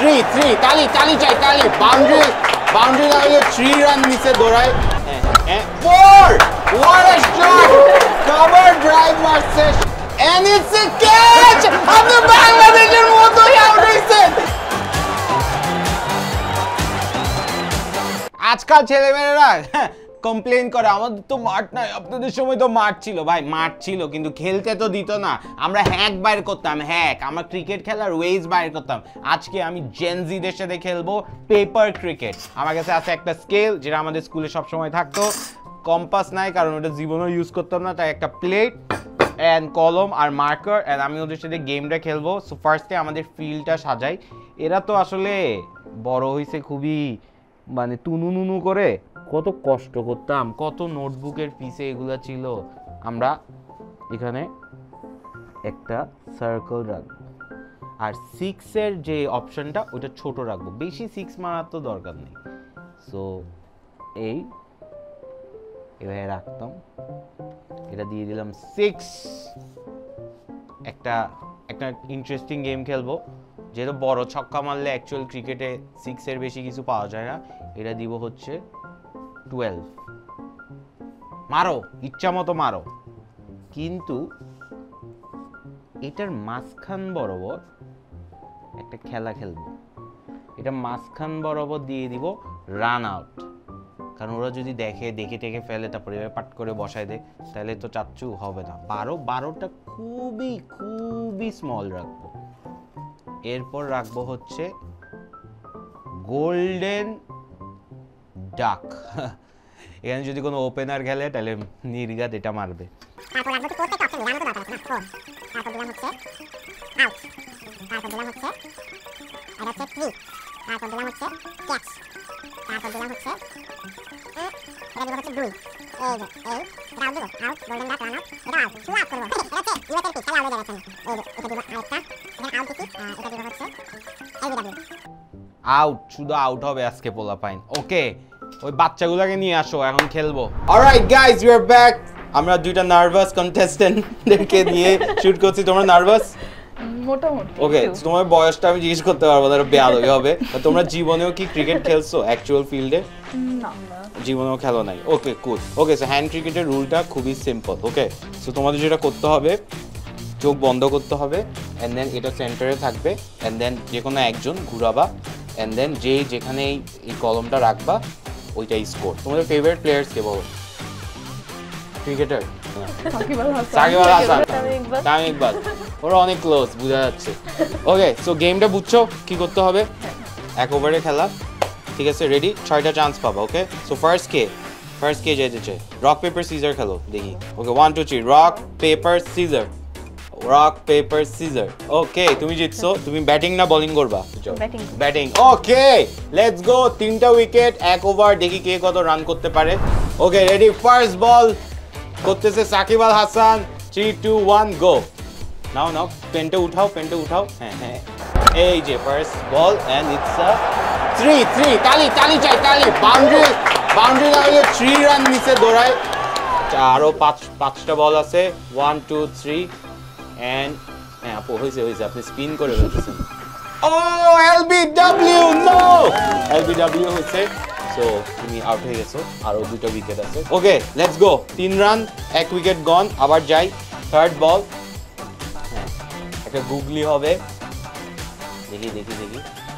3 তালি চাই তালি বাউন্ডারি লাইনে 3 রান নিচে দৌড়ায় 4 what a shot cover drive মারছে and it's a catch আপনি বাংলাদেশের মতোই আউট হইছেন আজকাল ছেলেমেয়েরা কমপ্লেইন করে আমাদের তো মাঠ নাই আপনাদের সময় তো মাঠ ছিল ভাই মাঠ ছিল কিন্তু খেলতে তো দিত না আমরা হ্যাক বাইর করতাম আমরা ক্রিকেট খেলার ওয়েজ বাইর করতাম আজকে আমি জেনজিদের সাথে খেলবো পেপার ক্রিকেট আমার কাছে আছে একটা স্কেল যেটা আমাদের স্কুলে সব সময় থাকতো কম্পাস নাই কারণ ওটা জীবনেও ইউজ করতাম না তাই একটা প্লেট এন্ড কলম আর মার্কার এন্ড আমি ওদের সাথে গেমটা খেলবো সো ফার্স্টে আমাদের ফিল্ডটা সাজাই এরা তো আসলে বড় হইছে খুবই মানে তুনুনুনু করে কত কষ্ট করতাম কত নোটবুকের পিছে এগুলা ছিল আমরা এখানে একটা সার্কেল রাখবো আর 6 এর যে অপশনটা ওটা ছোট রাখবো বেশি 6 মারার তো দরকার নেই সো এভাবে রাখতাম এটা দিয়ে দিলাম 6 একটা ইন্টারেস্টিং গেম খেলবো যেহেতু বড় ছক্কা মারলে অ্যাকচুয়াল ক্রিকেটে 6 এর বেশি কিছু পাওয়া যায় না এটা দিব হচ্ছে 12 মারো ইচ্ছা মতো মারো কিন্তু এটার মাঝখান বরাবর একটা খেলা খেলবো এটা মাঝখান বরাবর দিয়ে দিব রান আউট কারণ ওরা যদি দেখে ফেলে তারপরে পাট করে বসায় দেয় তাহলে তো চাচ্চু হবে না 12টা খুবই স্মল রাখবো এরপর রাখবো হচ্ছে গোল্ডেন ডাক এখানে যদি কোনো ওপেনার খেলে তাহলে নির্ঘাত এটা মারবে তারপর রাখবো তো প্রত্যেকটা অপশন জানো তো দরকার আছে না তারপর দিলাম হচ্ছে আউট তারপর দিলাম হচ্ছে আর হচ্ছে 3 তারপর দিলাম হচ্ছে ক্যাচ তারপর দিলাম হচ্ছে এটা দিব হচ্ছে 2 এই রাউন্ড দিব out golden duck run out এটা আউট শুরু আউট করব এটা ইউএসএল পিচ খেলা হয়ে যাচ্ছে এই এটা দিব আরেকটা এটা আউট দিছি এটা দিব হচ্ছে এলবিডব্লিউ আউট শুধু আউট হবে আজকে পোলা পাইন ওকে ওই বাচ্চাগুলোকে নিয়ে আসো এখন খেলবো alright guys you are back আমরা দুইটা নার্ভাস কন্টেস্টেন্টদেরকে নিয়ে শুট করছি তোমরা নার্ভাস মোটামুটি ওকে তোমার বয়সটা আমি জিজ্ঞেস করতে পারবো না বেয়াদবি হবে তোমরা জীবনেও কি ক্রিকেট খেলছো অ্যাকচুয়াল ফিল্ডে না জীবনেও খেলো নাই ওকে কুল ওকে সো হ্যান্ড ক্রিকেটের রুলটা খুবই সিম্পল ওকে সো তোমাদের যেটা করতে হবে চোখ বন্ধ করতে হবে এন্ড দেন এটা সেন্টারে থাকবে এন্ড দেন যে কোনো একজন ঘুরাবা এন্ড দেন যেখানে এই কলমটা রাখবা ওইটাই স্কোর তোমাদের ফেভারিট প্লেয়ার্স কে বলো ক্রিকেটার সাকিব আল হাসান তামিম ইকবাল ওরা অনেক ক্লোজ বোঝা যাচ্ছে ওকে সো গেমটা বুঝছো কি করতে হবে এক ওভারে খেলা ঠিক আছে রেডি 6টা চান্স পাবা ওকে সো ফার্স্ট কে যেতে চাই রক পেপার সিজার খেলো দেখি okay 1 2 3 rock paper scissor okay তুমি জিতছো তুমি ব্যাটিং না বোলিং করবা ব্যাটিং ওকে লেটস গো 3টা উইকেট এক ওভার দেখি কে কত রান করতে পারে ওকে রেডি ফার্স্ট বল করতেছে সাকিব আল হাসান 3 2 1 গো নাও পেনটা উঠাও হ্যাঁ এই যে first ball and it's a 3 তালি চাই তালি বাউন্ডারি লাইনে 3 রান নিচে দৌড়ায় আরো 5টা বল আছে 1 2 3 এন্ড হ্যাঁ আপু হইছে আপনি স্পিন করে ফেলতেছেন ও এলবিডব্লিউ নো এলবিডব্লিউ হইছে সো তুমি আউট হয়ে গেছো আরো দুটো উইকেট আছে okay let's go 3 run 1 wicket gone আবার যাই থার্ড বল হ্যাঁ একটা গুগলি হবে দেখি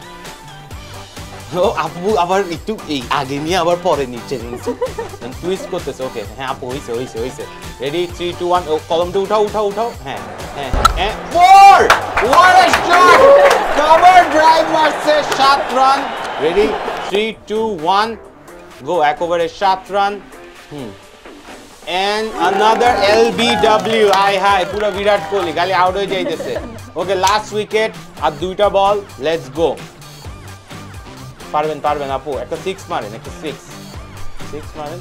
ও আপু আবার একটু এই আগে নিয়ে আবার পরে নিচে টুইস্ট করতেছে ওকে হ্যাঁ আপু হইছে রেডি 3 2 1 ও কলমটা উঠাও হ্যাঁ 4 what a shot cover drive মারছে 7 রান রেডি 3 2 1 গো এক ওভারে 7 রান and another LBW হাই পুরো বিরাট কোহলি খালি আউট হয়ে যাইতেছে ওকে লাস্ট উইকেট আর দুইটা বল লেটস গো পারবেন আপু একটা 6 মারেন একটা 6 মারেন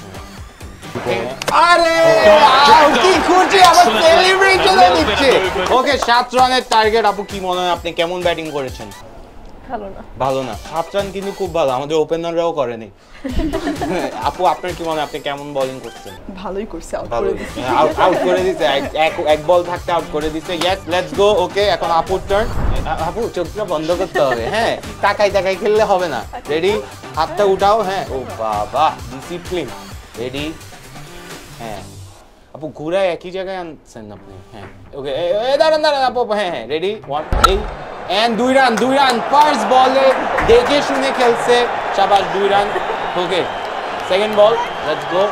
আরে কি খুশি আবার সেলিব্রেশন দিচ্ছে ওকে 7 রানের টার্গেট আপু কি মনে হয় আপনি কেমন ব্যাটিং করেছেন ভালো না। 7 রান কিন্তু খুব ভালো, আমাদের ওপেনাররাও করেনি। আপু আপনার কি মনে হয়, আপনি কেমন বোলিং করছেন? ভালোই করছে, আউট ভালো, করে দিছে। আউট করে দিছে, এক বল থাকতে আউট করে দিছে। Yes, let's go. ওকে, এখন আপুর টার্ন। আপু চোখটা বন্ধ করতে হবে, হ্যাঁ, তাকাই খেললে হবে না। রেডি, হাতটা উঠাও। হ্যাঁ, ও বাবা, ডিসিপ্লিন। রেডি, হ্যাঁ আপু ঘুরায় একই জায়গায় আনছেন আপনি। হ্যাঁ ওকে, দাঁড়ান আপু। হ্যাঁ, রেডি, 1 and 2 রান ফার্স্ট বলে দেখে শুনে খেলছে, শাবাশ, 2 run. Okay, second ball, let's go.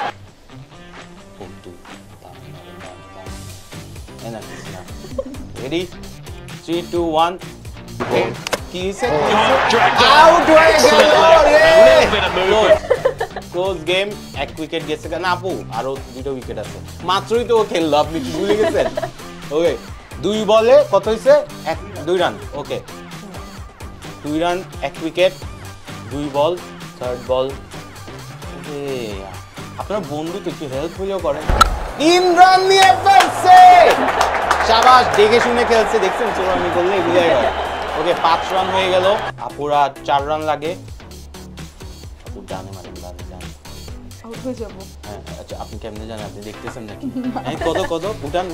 Ready, 3 2 1। কি হইছে? আউট হয়ে গেল রে। ক্লোজ গেম, 1 উইকেট গেছে না আপু, আরো 2টা উইকেট আছে। মাত্রই তো ও খেললো, আপনি কি ভুলে গেছেন? ওকে, 2 বলে কত হইছে? 2 run. Okay, 2 run, 1 wicket, 2 ball, third ball. আপনার বন্ধু তো একটু হেল্প হলেও করেন। 3 রান নিয়ে ফেলছে, শাবাশ, দেখে শুনে খেলছে। দেখছেন চলো, আমি বললে এগুলো হয়। ওকে, 5 রান হয়ে গেল। আপুরা 4 রান লাগে। আপু জানে মানে আউট হয়ে যাব। হ্যাঁ, আচ্ছা, আপনি কেমনে জানেন? আপনি দেখতেছেন নাকি? কত উঠান।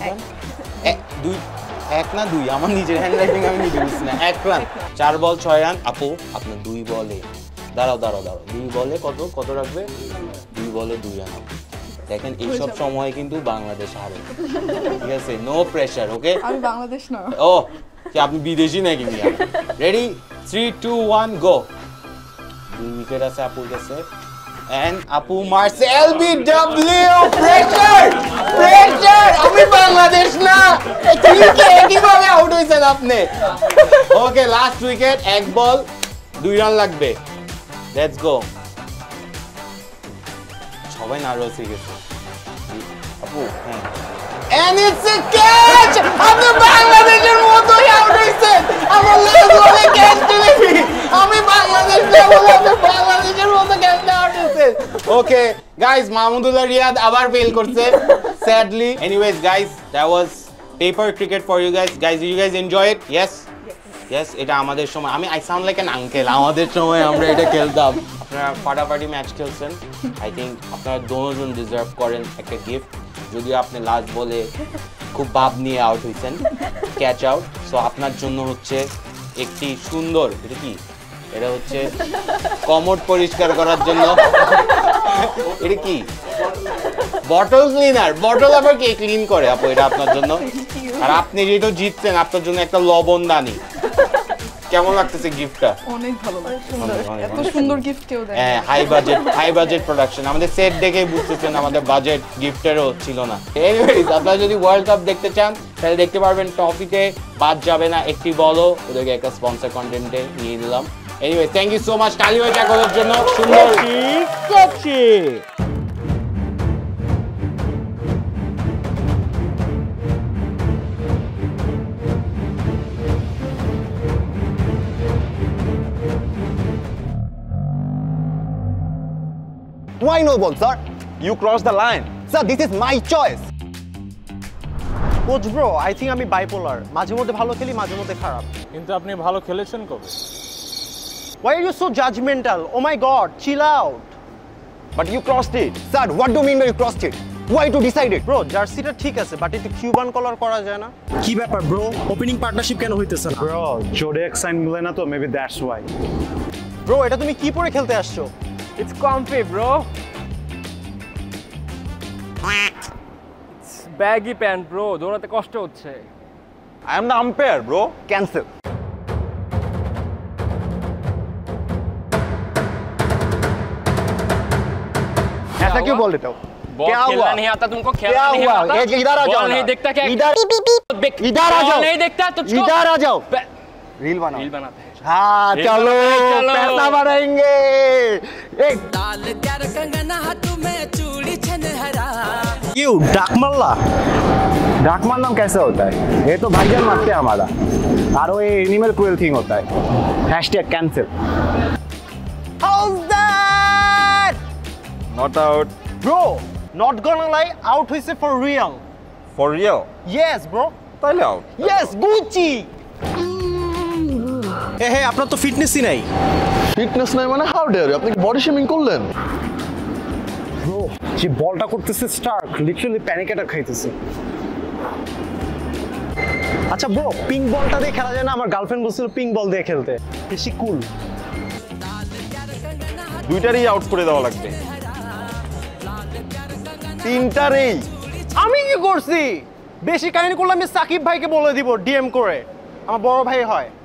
1 না 2? আমার নিজের হ্যান্ড রাইটিং আমি নিজে বুঝছি না। 1 রান, 4 বল 6 রান। আপু আপনার 2 বলে, দাঁড়াও 2 বলে কত রাখবে? 2 বলে 2 রান। দেখেন এইসব সময় কিন্তু বাংলাদেশ হারে, ঠিক আছে? No pressure. ওকে, আমি বাংলাদেশ না। ও কি আপনি বিদেশি নাকি? রেডি, 3 2 1 গো। 2 উইকেট আছে আপুর কাছে। And আপু মারছে LBW, প্রেসার। আমি বাংলাদেশ না, কিভাবে আউট হইছেন আপনি? Okay, last wicket, 1 ball 2 run লাগবে। Let's go. সবাই নার্ভাস হয়ে গেছে আপু। হ্যাঁ, and it's a catch! আপনি বাংলাদেশের মতোই আউট হইছেন। আমার লেগ বলে ক্যাচ দিলেন। আমি বাংলাদেশ না বলে আপনি বাংলাদেশের মতো ক্যাচ আউট হইছেন। ওকে গাইস, মাহমুদুল্লাহ রিয়াদ আবার ফেল করছে, sadly. Anyways guys, that was paper cricket for you guys. You guys enjoy it? Yes, এটা আমাদের সময়, I sound like an uncle, আমাদের সময় আমরা এটা খেলতাম। আপনারা ফাটাফাটি ম্যাচ খেলছেন। আই থিঙ্ক আপনারা দুজন ডিজার্ভ করেন একটা গিফট। যদিও আপনি লাস্ট বলে খুব ভাব নিয়ে আউট হয়েছেন, ক্যাচ আউট। সো আপনার জন্য হচ্ছে একটি সুন্দর, এটা কি? এটা হচ্ছে কমোড পরিষ্কার করার জন্য। এটা কি? Bottle cleaner. বটল আবার কে ক্লিন করে আপু? এটা আপনার জন্য। আর আপনি যেহেতু জিতছেন, আপনার জন্য একটা লবণদানি। কেমন লাগতেছে গিফটটা? অনেক ভালো লাগছে, এত সুন্দর গিফট কেউ দেয়। হ্যাঁ, হাই বাজেট প্রোডাকশন। আমাদের সেট দেখেই বুঝতেছেন আমাদের বাজেট গিফটেরও ছিল না। এনিওয়েজ, আপনারা যদি ওয়ার্ল্ড কাপ দেখতে চান তাহলে দেখতে পারবেন। টপিতে বাদ যাবে না একটি বলও, ওদেরকে একটা স্পন্সর কন্টেন্টে নিয়ে নিলাম। Anyway, thank you so much Kali ভাই করার জন্য। সুন্দর copy. Why no ball, sir? You crossed the line. Sir, this is my choice. Coach bro, I think আমি বাইপোলার, মাঝে মধ্যে ভালো খেলি, মাঝে মধ্যে খারাপ। কিন্তু আপনি ভালো খেলেছেন কবে? Why are you so judgmental? Oh my god, chill out. But you crossed it. Sir, what do you mean by you crossed it? Why to decide it? Bro, জার্সিটা ঠিক আছে, বাট একটু কিউবান কলার করা যায় না? কি ব্যাপার ব্রো, ওপেনিং পার্টনারশিপ কেন হইতেছে না? Bro, Jodek sign মিলে না তো, maybe that's why. ব্রো, এটা তুমি কি পরে খেলতে আসছো? It's comfy, bro. It's baggy pant, bro. দৌড়াতে কষ্ট হচ্ছে। I am the umpire, bro. Cancel. ऐसा क्यों बोल देते हो? बॉल खेलना नहीं आता तुमको, खेलना नहीं आता। इधर आ जाओ, बॉल नहीं देखता क्या? इधर आ जाओ, नहीं देखता तुझको। इधर आ जाओ, रील बनाओ। रील बनाते हैं। हाँ, चलो पैसा बढ़ाएंगे। एक ইউ ডাক মারলা? डाक मारना कैसे होता है? ये तो भाईजान मारते हैं हमारा, और वो एनिमल क्रूएल थिंग होता है। Hashtag cancel. How's that? Not out. Bro, not gonna lie, out হইছে for real. For real? Yes, bro. তাহলে out. Yes, Gucci. হে আপনার তো ফিটনেসই নাই। ফিটনেস নাই মানে হাউ ডেয়ার আপনি বডি শেমিং করলেন? ব্রো যে বলটা করতেছে স্টার্ক লিটারালি প্যানিক অ্যাটাক খাইতেছে। আচ্ছা ব্রো পিঙ্ক বলটা দিয়ে খেলা যায় না? আমার গার্লফ্রেন্ড বলছিল পিঙ্ক বল দিয়ে খেলতে, বেশি কুল। দুইটারই আউট করে দেওয়া লাগবে, তিনটারই। আমি কি করছি? বেশি কাহিনী করলে আমি সাকিব ভাইকে বলে দিব ডিএম করে, আমার বড় ভাই হয়।